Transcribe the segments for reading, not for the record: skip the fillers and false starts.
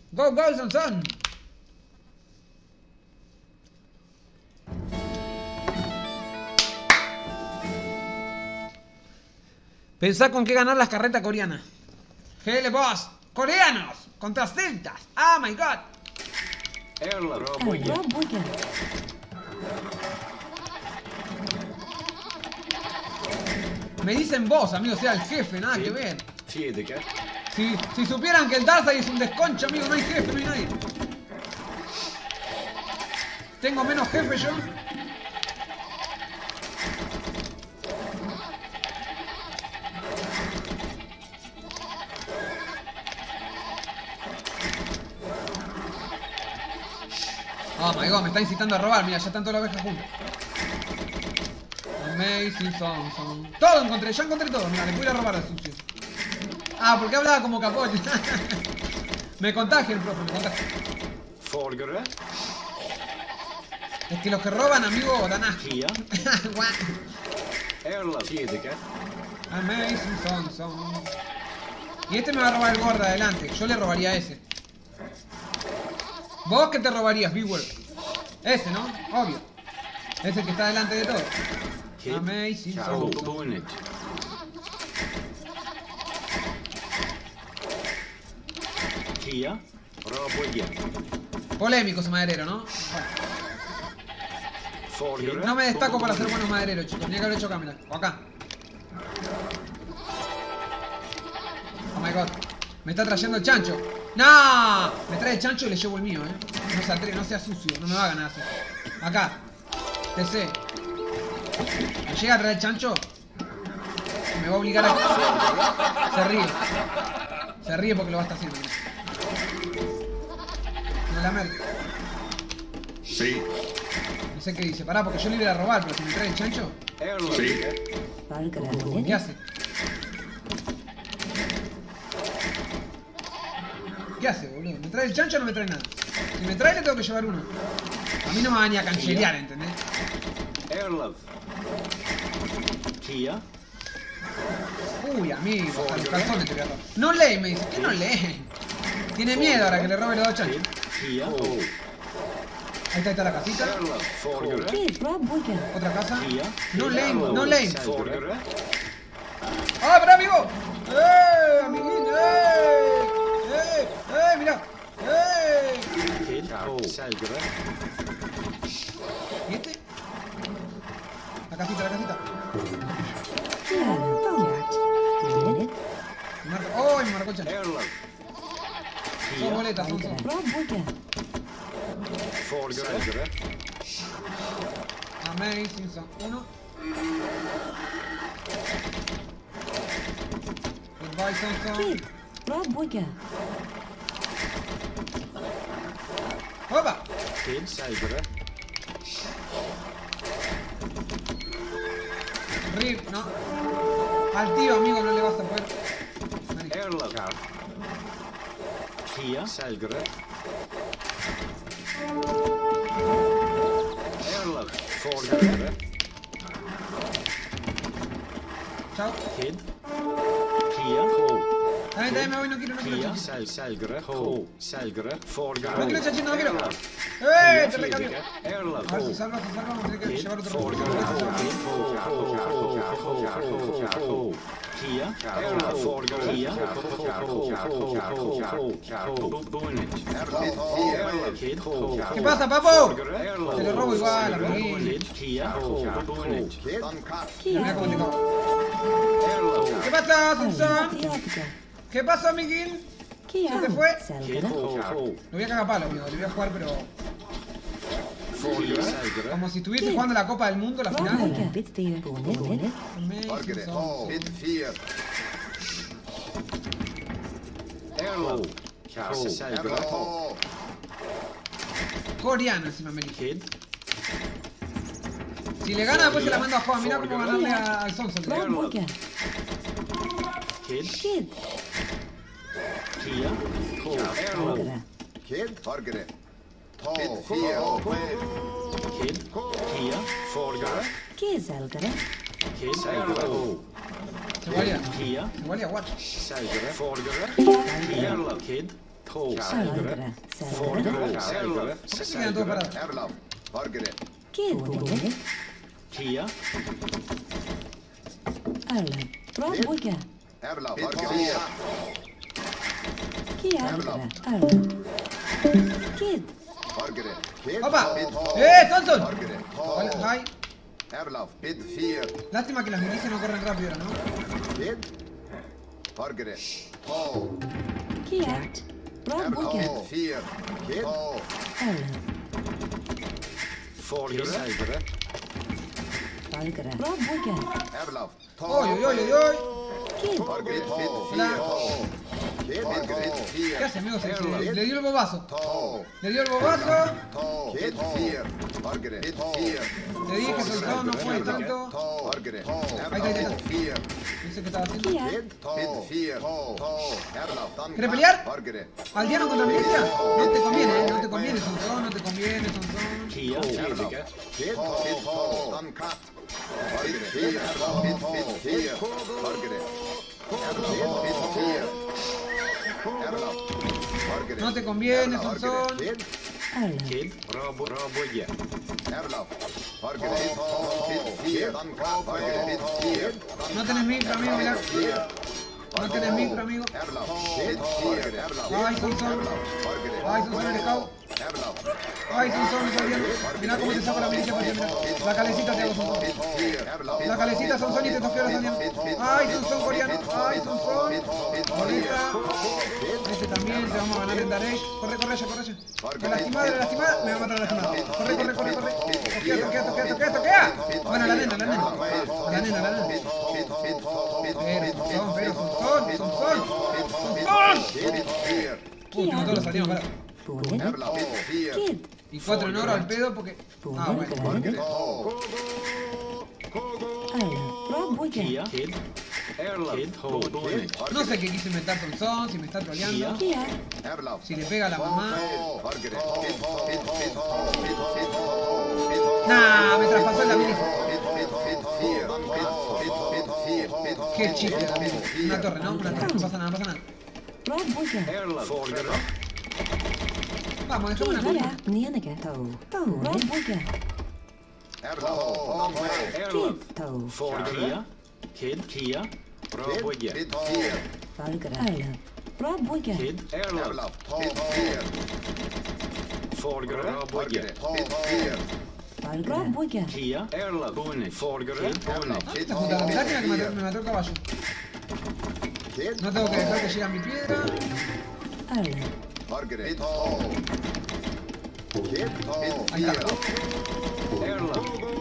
Go, go, Sansón. Pensá con qué ganar las carretas coreanas. GL Boss. Coreanos. Contra celtas. Oh my god. Me dicen vos, amigo, o sea el jefe, nada que ver. Si supieran que el Darkseid es un desconcho, amigo, no hay jefe, no hay nadie. Tengo menos jefe yo. Oh my god, me está incitando a robar, mira, ya están todas las ovejas juntas. Amazing song. Todo encontré, ya encontré todo, mira, le voy a robar al sucio. Ah, porque hablaba como capote. Me contagia el profe, me contagia. Es que los que roban, amigo, dan asco. Amazing song. Y este me va a robar el gordo adelante. Yo le robaría a ese. ¿Vos qué te robarías, Beware? Ese, ¿no? Obvio. Es el que está delante de todo. Amazing song. Polémico ese maderero, ¿no? No me destaco para ser buenos madereros, chicos. Tenía que haber hecho cámara. O acá. Oh my god. Me está trayendo el chancho. ¡No! Me trae el chancho y le llevo el mío, No sea sucio. No me va a ganar así. Acá. TC. ¿Me llega a traer el chancho? Me va a obligar a... Se ríe. Se ríe porque lo va a estar haciendo. No la merda. Sí. No sé qué dice. Pará, porque yo le iba a robar, pero si me trae el chancho. Sí. ¿Qué hace? ¿Qué hace, boludo? ¿Me trae el chancho o no me trae nada? Si me trae, le tengo que llevar uno. A mí no me va ni a cancherear, ¿entendés? Uy, amigo, hasta los calzones te voy a robar. No lee, me dice. ¿Qué no lee? Tiene miedo ahora que le robe los dos chanchos. Ahí está la casita. Otra casa. No lane, no lane. ¡Ah, pará, amigo! Amiguín! Mirá! ¿Y este? La casita, la casita. ¡Oh! Me marcó el chancho. Son boletas, son. Amazing son. Uno. Goodbye, son. ¡Opa! Rip, no. Al tío, amigo, no le vas a poder. Chao. Dame, me voy, no quiero, no quiero. No quiero, chachito, no quiero. Te recambio. A ver si salva, vamos a tener que llevar otro. ¿Qué pasa, papo? Te lo robo igual, amiguín. Mira cómo te cago. ¿Qué pasa, Sansón? ¿Qué pasa, amiguín? ¿Se te fue? Lo voy a cagar a palo, amigo. Le voy a jugar, pero... como si estuviese jugando la Copa del Mundo, la final. Coreano encima me elige. Si le gana, después se la mando a jugar. Mirá cómo ganarle al Sonson. Se valía, guacho. Två. Säljare. Fordre. Säljare. ¿Por qué se quedan todos parados? Erlav. Fargere. Kid. Kia. Erlen. Brandbygge. Erlav. Fargere. Kia. Erlen. Kid. Fargere. Kid. ¡Opa! Bid Thompson! Fargere. Hola, hi. Erlav. Bid 4. Lástima que las milicias no corren rápido ahora, ¿no? Kid. Fargere. Tall. Kia. Erlav. Brandbygge. Bid 4. Kid. Erlen. Fordre. Säljare. Säljare. Brandbygge. Erlav. ¡Oy, oy, oy, oy, oy! Kid. Fargere. Bid 4. Hola. Kid. Fargere. Bid ¿Qué 4. hace, amigo? Le dio el bobazo. Tall. Le dio el bobazo. Tall. Kid 4. Fargere. Bid 4. Le dije que soltado no fue tanto. Fargere. Ahí está, ahí está. Bid 4. No sé qué estaba haciendo. Kia. Kid. Bid 4. Erlav. ¿Quieres pelear? Fargere. ¿Aldeano contra milicia? No te conviene, no te conviene, Sonson, no te conviene, Sonson. Kia. Kärlike. Kid. Uncut. Fargere. Bid 4. Fargere. Erlav. Bid 4. Erlav. Fargere. No te conviene, Erlav. Sonson. Fargere. Kid. Erlen. Kid. Rabogge. Erlav. Fargere. Bid 4. Uncut. Fargere. Bid 4. No tenés micro, amigo, mirá. No tenés micro, amigo. Erlav. Bid 4. Erlav. Ay, Sonson. Fargere. Ay, Sonson, el scout. Erlav. Ay, Sonson, el aldeano. Mirá cómo te saca la milicia para mirá. La calecita te hago, Sonson. La calecita, Sonson, y te toqueo los aldeanos. Ay, Sonson, coreano. Ay, Sonson. Ahorita. Este también, te vamos a ganar en Daresh. Corre, corre allá, corre allá. La lastimada. Me va a matar la lastimada. Corre, corre, corre, corre. Toquea, toquea, toquea, toquea, toquea. Bueno, la nena, la nena. La nena, la nena. Pero, Sonson. Tengo todos los aldeanos parados. Bonen. Kid. Y 4 en oro al pedo porque... Ah, bueno. Bonen. Erlen. Brandbygge. Kia. Kid. Erlav. Kid. Bone. No sé qué quiso inventar Sonson, si me está troleando. Kia. Si le pega a la mamá. Nah, me traspasó en la milicia. Qué chiste, amigo. Una torre, ¿no? Una torre. No pasa nada, no pasa nada. Brandbygge. Erlav. Fordre. Vamos, dejame una Kia. punta. Nienige. Brandbygge. Erlav. Tau. Fordre. Kid. Kia. Rabogge. Säljare. Erlen. Brandbygge. Kid. Erlav. Fordre. Rabogge. Säljare. Brandbygge. Kia. Erlav. Bone. Fordre. Bone. Esta junta la lástima que me mató el caballo. No tengo que dejar que llegue a mi piedra. Erlen. Ahí está. Erlav.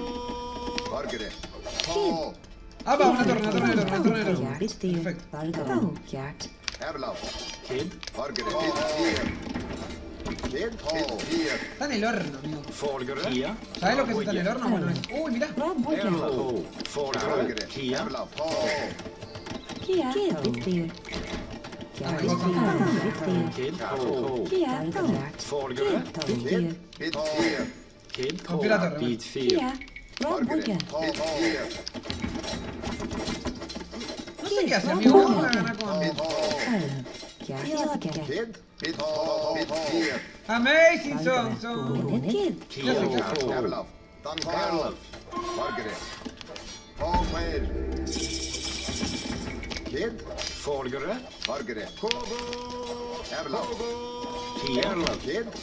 Ah, va, una torre, una torre, una torre, una torre, una torre. Hjärtstil. Perfecto. Säljare. Hjärt. Kid. Está en el horno, amigo. Fordre. Kia. ¿Sabes lo que está en el horno? Bueno, es... Uy, mirá. Brandbygge. Erlav. Fordre. Kia. Kia. Hjärtstil. Hjärtstil. Kid. Kia. Hjärt. Fordre. Hjärtstil. Kid. Rompió la torre. Bit 4. Kia. Brandbygge. No sé qué hace, amigo. Vamos a ganar con amigo. Erlen. Hjärtstil. Amazing Sonson. Bonen. Kid. Kia. Erlav. Erlav. Fordre. Erlav. Kia. Erlav.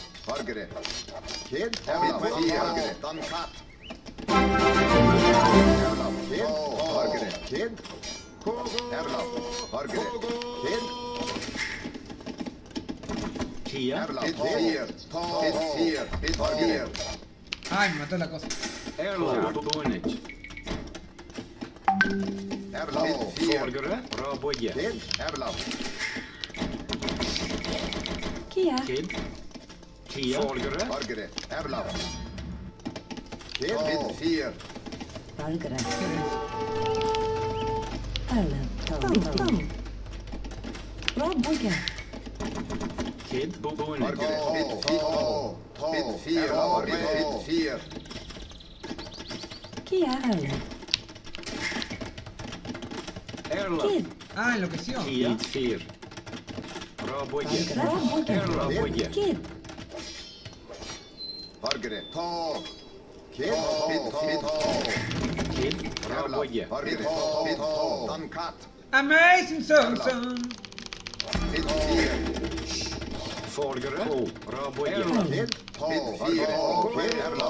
Kia. Ay, me mató la cosa. Erlav. Bone. Fordre. Rabogge. Kia. Kid. Kia. Fordre. Säljare. Erlen. Tau. Brandbygge. Kid. Bone. Kia. Erlen. Erlav. Kid. Ah, enloqueció. Kia. Bit 4. Bra boja. Bra boja. Bra boja. Kid. Fargere. Ta. Kid. Ta. Kid. Bra boja. Fargere. Ta. Dan kat. Amazing Samson. Fargere. Bra boja. Kid. Ta. Fargere. Jävla.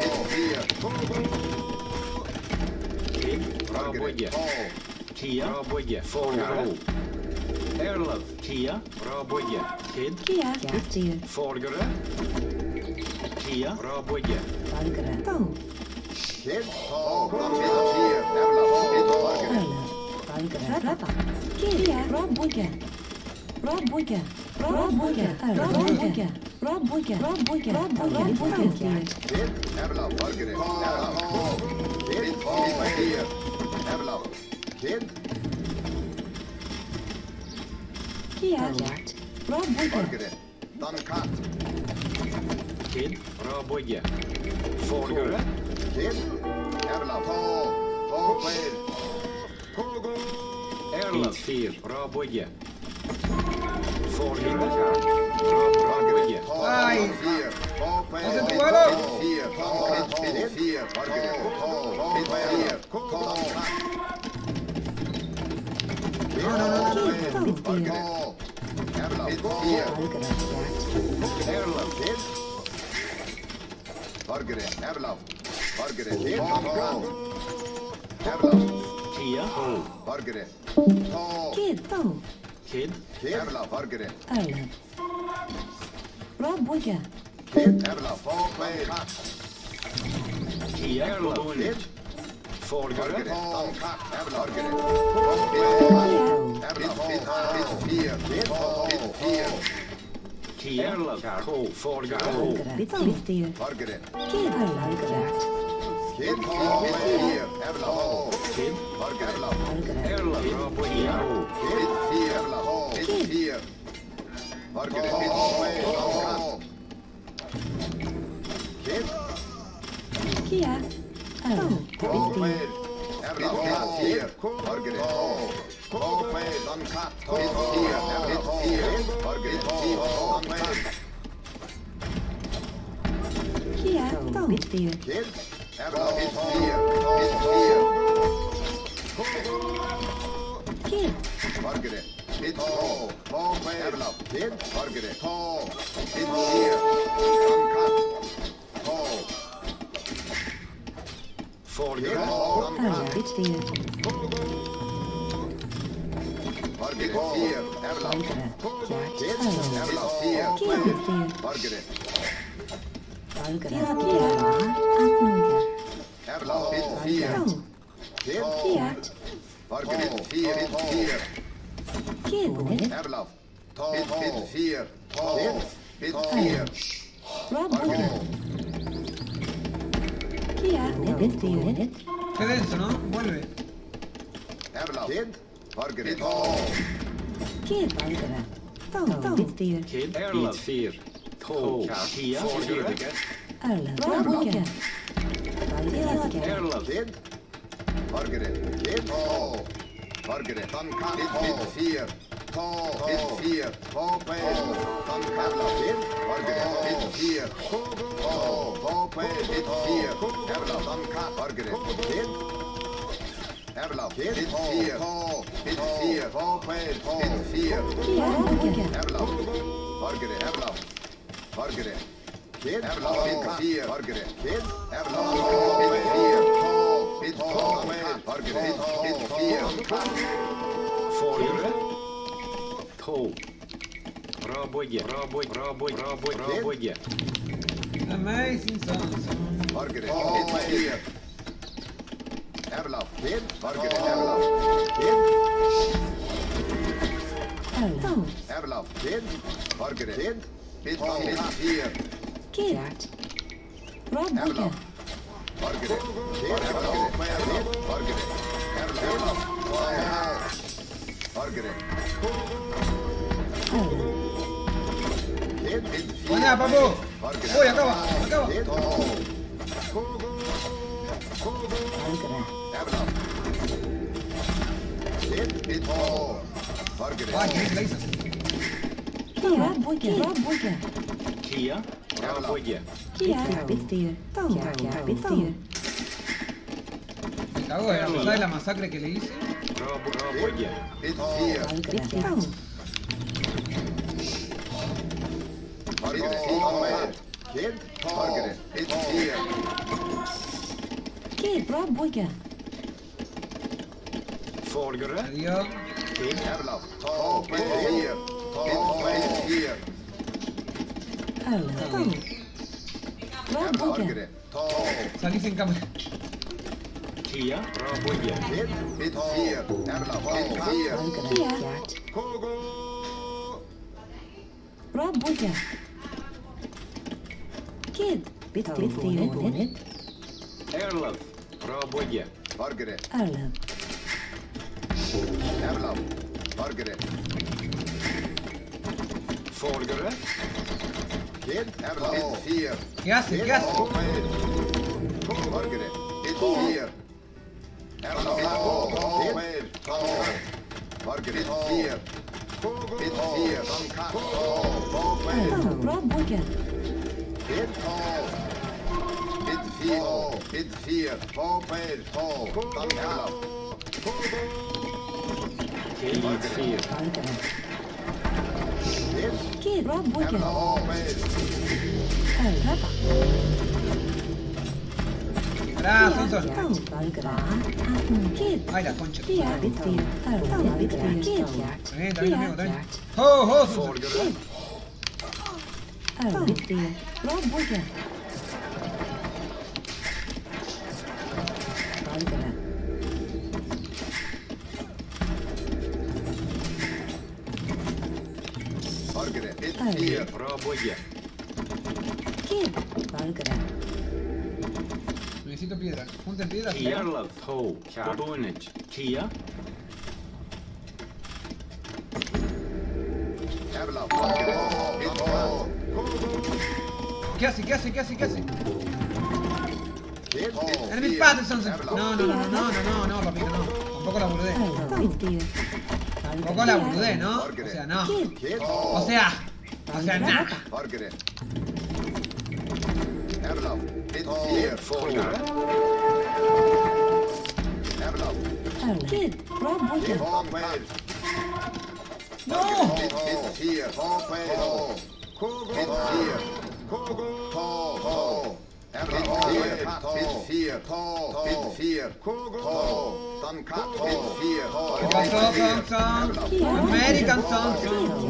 Kid. Bra boja. Kia. Bra boja. Fargere. Erlov. Kia. Bra boja. Kid. Kia. Kjærstyr. Fargere. Kia. Bra boja. Fargere. To. Kid. Ta. Jävla. Fargere. Trappa. Kia. Bra boja. Bra boja. Bra boja. Bra boja. Bra boja. Bra boja. Bra boja. Kid. Jävla. Fargere. Jävla. Kid. Ta. Jävla. Kid. Kia. Bra boja. Fargere. Dan kat. Kid. Bra boja. Fargere. Kid. Jävla. Ta. Erlov. Fyr. Bra boja. Fargere. Bra boja. Ay. Hace tu vuelo. Kia. Kid. To. Kid. Erlen. Bra boja. Kia. Erlov. Fargere. Kia. Erlov. Fargere. Bitstyr. Kid. Erlen. Kid. Erlov. Bra boja. Kia. Erlen. Bitstyr. Kia. To. Bitstyr. Kid. Fargere. Erlen. Bitstyr. Fargere. Kjært. Erlen. Kid. Bitstyr. Fargere. Kia. Atnoiga. To. Kjært. Kid. Bra boja. Kia. Bitstyr. Qué denso, ¿no? Vuelve. Kid. Fargere. To. Bitstyr. Kid. Erlov. Fyr. Kia. Fargere. Erlen. Bra boja. Fargere. Erlov. Fargere. To. Bra boja. Bra boja. Bra boja. Bra boja. Bra boja. Amazing Samson. Erlen. Kjært. Bra boja. Buena, papu. Uy, acaba, acaba. Fargere. Ay, qué laser. Kia, Raboye. Me cagó, ¿sabes la masacre que le hice? Raboye. Hit 4. Markere. Hit. Kid. Markere. Hit 4. Folgere. Adiós. Kid. Jävla. Ta. Hit 4. Hit 4. Jävla. Markere. Ta. Salís en cámara. Kia, Raboye. Hit. Hit 4. Jävla. Hit 4. Kogo. Erlov. Raboye. Markere. Jävla. Markere. Folgere. Kid. Jävla. Hit 4. ¿Qué hace? ¿Qué hace? Markere. Hit 4. Jävla. Hit 4. Markere. Hit 4. Hit 4. Hit 4. Hit 4. Popper. Jävla. Kid. 4. Jävla. Popper. Pará, Sonson. Ay, la concha. También, amigo, también. ¡Oh, oh, Sonson! Folgere. Markere. Hit 4. Raboye. Necesito piedra. Junten piedra. Erlov. Ho. Kabunich. Kia. Jävla. Markere. Hit 4. ¿Qué hace? ¿Qué hace? ¿Qué hace? ¿Qué hace? Hit 4. Enemy path, Sonson. No, papito, no. Tampoco la burudé. Tampoco la burudé, ¿no? O sea, no. Hit 4. O sea, nada. Markere. Jävla. Hit 4. Folgere. Jävla. Hit 4. ¡No! Hit 4. Popper. Hit 4. Kogo. Jävla. Hit 4. Hit 4. Tanka. Hit 4. ¿Qué pasó, Sonson? American Sonson.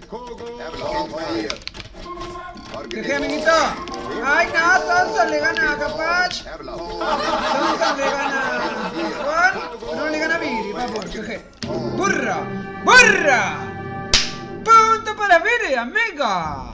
¿Qué qué, amiguito? ¡Ay, no! Sonson le gana a Capach. Sonson le gana a Juan. No le gana a Viri, papu. ¿Qué? ¡Burra! ¡Burra! ¡Punto para Viri, amiga!